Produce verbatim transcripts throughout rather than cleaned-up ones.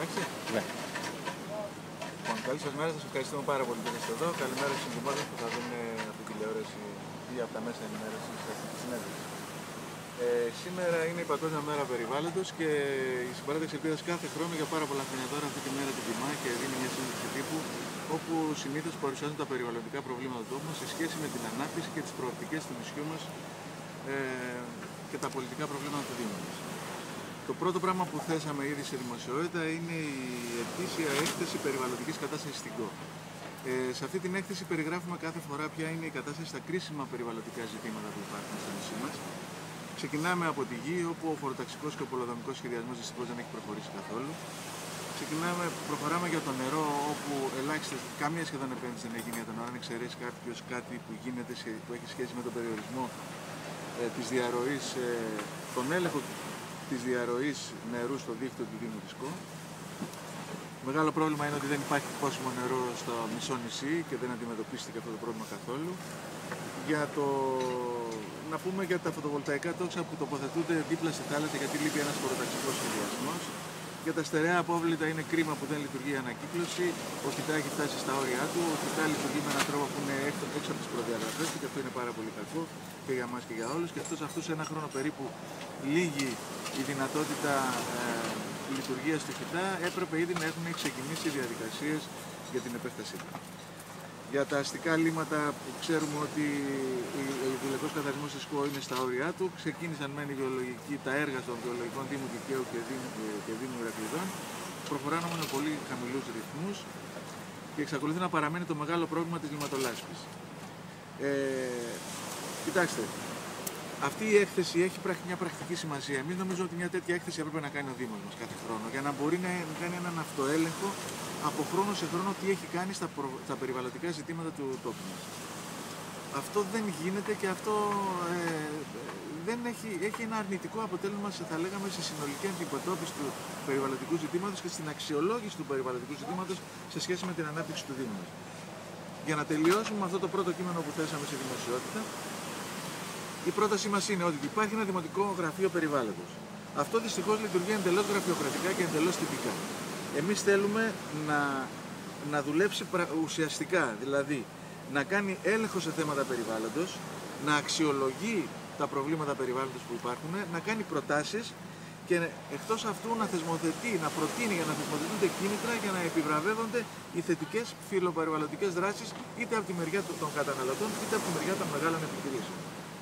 Εντάξει. Ναι. Λοιπόν, καλή σας μέρα, σας ευχαριστούμε πάρα πολύ που είστε εδώ. Καλημέρα στους συντημότες που θα δουν από την τηλεόραση ή από τα μέσα ενημέρωσης αυτή τη συνέντευξη. Ε, σήμερα είναι η Παγκόσμια Μέρα Περιβάλλοντος και η Συμπαράταξη Ελπίδας κάθε χρόνο για πάρα πολλά χρόνια τώρα αυτή τη μέρα την τιμά και δίνει μια συνέντευξη τύπου όπου συνήθως παρουσιάζουν τα περιβαλλοντικά προβλήματα του τόπου μας σε σχέση με την ανάπτυξη και τις προοπτικές του νησιού μας ε, και τα πολιτικά προβλήματα του Δήμου μας. Το πρώτο πράγμα που θέσαμε ήδη σε δημοσιότητα είναι η ετήσια έκθεση περιβαλλοντικής κατάστασης στην ΚΟ. Ε, σε αυτή την έκθεση περιγράφουμε κάθε φορά ποια είναι η κατάσταση στα κρίσιμα περιβαλλοντικά ζητήματα που υπάρχουν στο νησί μας. Ξεκινάμε από τη γη, όπου ο φοροταξικός και ο πολεοδομικός σχεδιασμός δυστυχώς δεν έχει προχωρήσει καθόλου. Ξεκινάμε, προχωράμε για το νερό, όπου ελάχιστα, καμία σχεδόν επένδυση δεν έγινε για το νερό, αν εξαιρέσει κάποιος κάτι που, γίνεται, που έχει σχέση με τον περιορισμό ε, της διαρροής, ε, τον έλεγχο της διαρροής νερού στο δίκτυο του Δήμου της ΚΟ. Μεγάλο πρόβλημα είναι ότι δεν υπάρχει πόσιμο νερό στο μισό νησί και δεν αντιμετωπίστηκε αυτό το πρόβλημα καθόλου. Για το... Να πούμε για τα φωτοβολταϊκά τόξα που τοποθετούνται δίπλα στη θάλασσα γιατί λείπει ένας φοροταξικός σχεδιασμός. Για τα στερεά απόβλητα είναι κρίμα που δεν λειτουργεί η ανακύκλωση. Ο ΧΙΤΑ έχει φτάσει στα όρια του. Ο ΧΙΤΑ λειτουργεί με έναν τρόπο που είναι έξω, έξω από τις προδιαγραφές του και αυτό είναι πάρα πολύ κακό και για μας και για όλους. Και αυτός αυτούς σε ένα χρόνο περίπου λύγει η δυνατότητα ε, λειτουργίας του ΧΙΤΑ. Έπρεπε ήδη να έχουν ξεκινήσει οι διαδικασίες για την επέκτασή του. Για τα αστικά λίμματα που ξέρουμε ότι ο βιολογικός καθαρισμός της ΚΟ είναι στα όρια του, ξεκίνησαν μεν οι βιολογικοί, τα έργα των βιολογικών Δήμου Κικαίου και Δήμου, και Δήμου Ηρακλειδών, προχωράνε με πολύ χαμηλούς ρυθμούς και εξακολουθεί να παραμένει το μεγάλο πρόβλημα της λιματολάσπης. Ε, κοιτάξτε, αυτή η έκθεση έχει μια πρακτική σημασία. Εμείς νομίζουμε ότι μια τέτοια έκθεση έπρεπε να κάνει ο Δήμος μας κάθε χρόνο για να μπορεί να κάνει έναν αυτοέλεγχο από χρόνο σε χρόνο τι έχει κάνει στα, προ... στα περιβαλλοντικά ζητήματα του τόπου μας. Αυτό δεν γίνεται και αυτό ε, δεν έχει, έχει ένα αρνητικό αποτέλεσμα, θα λέγαμε, σε συνολική αντιμετώπιση του περιβαλλοντικού ζητήματος και στην αξιολόγηση του περιβαλλοντικού ζητήματος σε σχέση με την ανάπτυξη του Δήμου μας. Για να τελειώσουμε με αυτό το πρώτο κείμενο που θέσαμε σε δημοσιότητα, η πρότασή μας είναι ότι υπάρχει ένα δημοτικό γραφείο περιβάλλοντος. Αυτό δυστυχώς λειτουργεί εντελώς γραφειοκρατικά και εντελώς τυπικά. Εμείς θέλουμε να, να δουλέψει ουσιαστικά, δηλαδή να κάνει έλεγχο σε θέματα περιβάλλοντος, να αξιολογεί τα προβλήματα περιβάλλοντος που υπάρχουν, να κάνει προτάσεις και εκτός αυτού να θεσμοθετεί, να προτείνει για να θεσμοθετούνται κίνητρα για να επιβραβεύονται οι θετικές φιλοπεριβαλλοντικές δράσεις είτε από τη μεριά των καταναλωτών είτε από τη μεριά των μεγάλων επιχειρήσεων.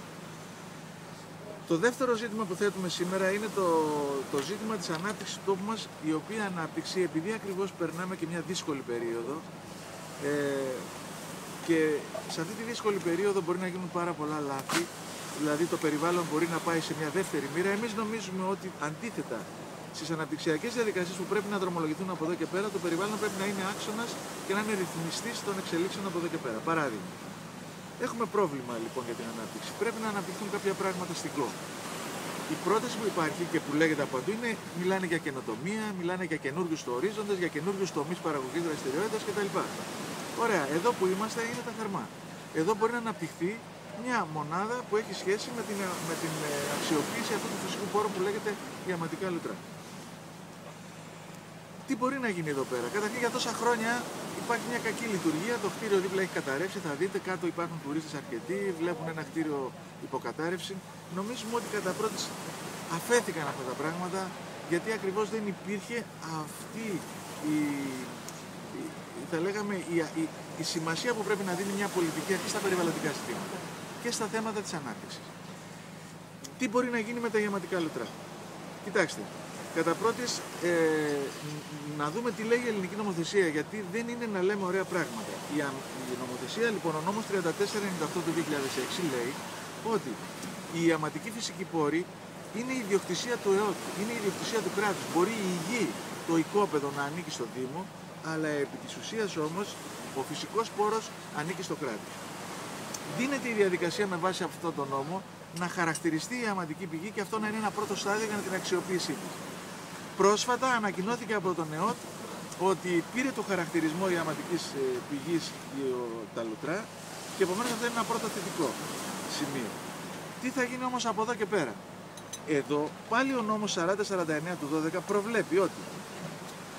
Το δεύτερο ζήτημα που θέτουμε σήμερα είναι το, το ζήτημα της ανάπτυξης του τόπου μας, η οποία ανάπτυξη, επειδή ακριβώς περνάμε και μια δύσκολη περίοδο ε, και σε αυτή τη δύσκολη περίοδο μπορεί να γίνουν πάρα πολλά λάθη, δηλαδή το περιβάλλον μπορεί να πάει σε μια δεύτερη μοίρα. Εμείς νομίζουμε ότι αντίθετα στις αναπτυξιακές διαδικασίες που πρέπει να δρομολογηθούν από εδώ και πέρα, το περιβάλλον πρέπει να είναι άξονας και να είναι ρυθμιστής των εξελίξεων από εδώ και πέρα. Παράδειγμα. Έχουμε πρόβλημα λοιπόν για την ανάπτυξη. Πρέπει να αναπτυχθούν κάποια πράγματα στην ΚΟ. Η πρόταση που υπάρχει και που λέγεται από παντού είναι μιλάνε για καινοτομία, μιλάνε για καινούριους ορίζοντες, για καινούριους τομείς παραγωγής δραστηριότητας κτλ. Ωραία, εδώ που είμαστε είναι τα θερμά. Εδώ μπορεί να αναπτυχθεί μια μονάδα που έχει σχέση με την, με την αξιοποίηση αυτού του φυσικού πόρου που λέγεται ιαματικά λουτρά. Τι μπορεί να γίνει εδώ πέρα? Καταρχήν για τόσα χρόνια υπάρχει μια κακή λειτουργία, το κτίριο δίπλα έχει καταρρεύσει, θα δείτε κάτω υπάρχουν τουρίστες αρκετοί, βλέπουν ένα κτίριο υποκατάρρευση. Νομίζουμε ότι κατά πρώτης αφέθηκαν αυτά τα πράγματα γιατί ακριβώς δεν υπήρχε αυτή η, η θα λέγαμε, η, η, η σημασία που πρέπει να δίνει μια πολιτική αρχή στα περιβαλλοντικά ζητήματα και στα θέματα της ανάπτυξης. Τι μπορεί να γίνει με τα ιαματικά λουτρά? Κοιτάξτε. Κατά πρώτης, ε, να δούμε τι λέει η ελληνική νομοθεσία, γιατί δεν είναι να λέμε ωραία πράγματα. Η, η νομοθεσία, λοιπόν, ο νόμος τριάντα τέσσερα ενενήντα οκτώ του δύο χιλιάδες έξι λέει ότι η ιαματική φυσική πόρη είναι η ιδιοκτησία του ΕΟΤ, είναι η ιδιοκτησία του κράτους. Μπορεί η γη, το οικόπεδο να ανήκει στο Δήμο, αλλά επί της ουσίας όμως ο φυσικός πόρος ανήκει στο κράτος. Δίνεται η διαδικασία με βάση αυτό τον νόμο να χαρακτηριστεί η ιαματική πηγή και αυτό να είναι ένα πρώτο στάδιο για την αξιοποίησή της. Πρόσφατα ανακοινώθηκε από τον ΕΟΤ ότι πήρε το χαρακτηρισμό ιαματικής πηγής τα λουτρά και επομένως αυτό είναι ένα πρώτο θετικό σημείο. Τι θα γίνει όμως από εδώ και πέρα? Εδώ πάλι ο νόμος σαράντα σαράντα εννέα του δώδεκα προβλέπει ότι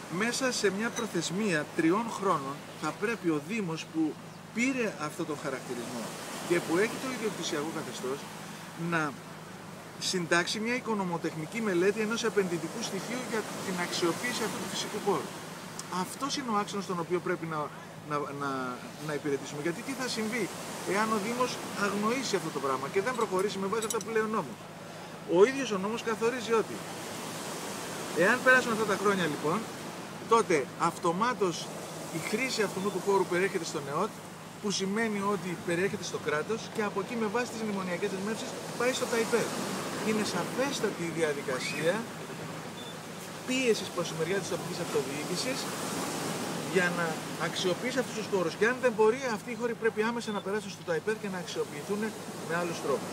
μέσα σε μια προθεσμία τριών χρόνων θα πρέπει ο Δήμος που πήρε αυτό το χαρακτηρισμό και που έχει το ιδιοκτησιακό καθεστώς να συντάξει μια οικονομοτεχνική μελέτη ενός επενδυτικού στοιχείου για την αξιοποίηση αυτού του φυσικού πόρου. Αυτός είναι ο άξονας στον οποίο πρέπει να, να, να, να υπηρετήσουμε. Γιατί τι θα συμβεί εάν ο Δήμος αγνοήσει αυτό το πράγμα και δεν προχωρήσει με βάση αυτά που λέει ο νόμος. Ο ίδιος ο νόμος καθορίζει ότι εάν πέρασουν αυτά τα χρόνια λοιπόν, τότε αυτομάτως η χρήση αυτού του χώρου περιέρχεται στον ΕΟΤ, που σημαίνει ότι περιέρχεται στο κράτος και από εκεί με βάση τις μνημονιακές δεσμεύσεις πάει στο ΤΑΙΠΕΔ. Είναι σαφέστατη η διαδικασία πίεσης προς τη μεριά της τοπικής αυτοδιοίκησης για να αξιοποιήσει αυτούς τους χώρους. Και αν δεν μπορεί, αυτοί οι χώροι πρέπει άμεσα να περάσουν στο ΤΑΙΠΕΔ και να αξιοποιηθούν με άλλους τρόπους.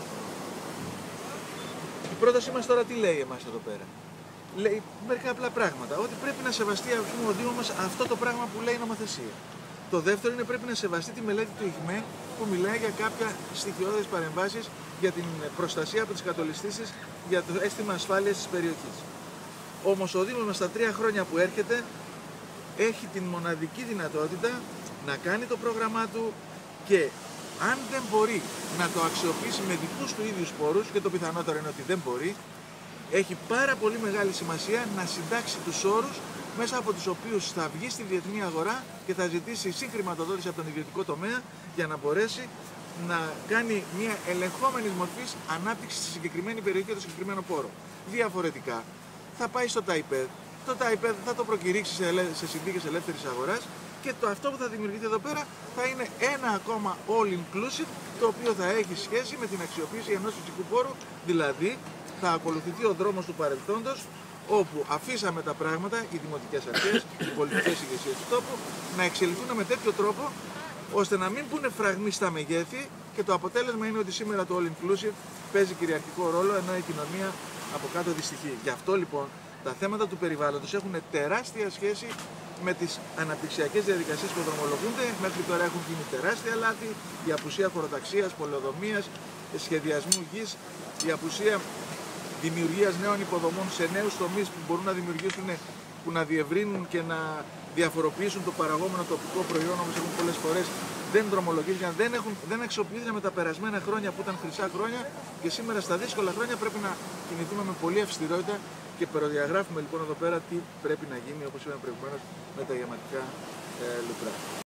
Η πρότασή μας τώρα τι λέει εμάς εδώ πέρα? Λέει μερικά απλά πράγματα. Ότι πρέπει να σεβαστεί ας πούμε, ο Δήμος μας αυτό το πράγμα που λέει η νομοθεσία. Το δεύτερο είναι πρέπει να σεβαστεί τη μελέτη του ΙΓΜΕ που μιλάει για κάποια στοιχειώδεις παρεμβάσεις για την προστασία από τις κατολιστήσεις, για το αίσθημα ασφάλειας της περιοχής. Όμως ο Δήμος μας στα τρία χρόνια που έρχεται έχει την μοναδική δυνατότητα να κάνει το πρόγραμμά του και αν δεν μπορεί να το αξιοποιήσει με δικούς του ίδιους πόρους, και το πιθανότερο είναι ότι δεν μπορεί, έχει πάρα πολύ μεγάλη σημασία να συντάξει τους όρους μέσα από τους οποίους θα βγει στη διεθνή αγορά και θα ζητήσει συγχρηματοδότηση από τον ιδιωτικό τομέα για να μπορέσει να κάνει μια ελεγχόμενη μορφή ανάπτυξη στη συγκεκριμένη περιοχή και το συγκεκριμένο πόρο. Διαφορετικά θα πάει στο ΤΑΙΠΕΔ, το ΤΑΙΠΕΔ θα το προκηρύξει σε, ελε... σε συνθήκες ελεύθερης αγοράς και το αυτό που θα δημιουργηθεί εδώ πέρα θα είναι ένα ακόμα all inclusive, το οποίο θα έχει σχέση με την αξιοποίηση ενός φυσικού πόρου, δηλαδή θα ακολουθηθεί ο δρόμος του παρελθόντος, όπου αφήσαμε τα πράγματα, οι δημοτικές αρχές, οι πολιτικές ηγεσίες του τόπου, να εξελιχθούν με τέτοιο τρόπο, ώστε να μην πούνε φραγμοί στα μεγέθη και το αποτέλεσμα είναι ότι σήμερα το all inclusive παίζει κυριαρχικό ρόλο, ενώ η κοινωνία από κάτω δυστυχεί. Γι' αυτό λοιπόν τα θέματα του περιβάλλοντος έχουν τεράστια σχέση με τις αναπτυξιακές διαδικασίες που δρομολογούνται. Μέχρι τώρα έχουν γίνει τεράστια λάθη, η απουσία χωροταξίας, πολεοδομίας, σχεδιασμού γης, η απουσία δημιουργίας νέων υποδομών σε νέους τομείς που μπορούν να δημιουργήσουν, που να διευρύνουν και να διαφοροποιήσουν το παραγόμενο τοπικό προϊόν, όμως έχουν πολλές φορές δεν δρομολογήθηκαν, δεν, έχουν, δεν αξιοποιήθηκαν με τα περασμένα χρόνια που ήταν χρυσά χρόνια και σήμερα στα δύσκολα χρόνια πρέπει να κινηθούμε με πολύ αυστηρότητα και προδιαγράφουμε λοιπόν εδώ πέρα τι πρέπει να γίνει, όπως είπαμε προηγουμένως, με τα ιαματικά ε, λουτρά.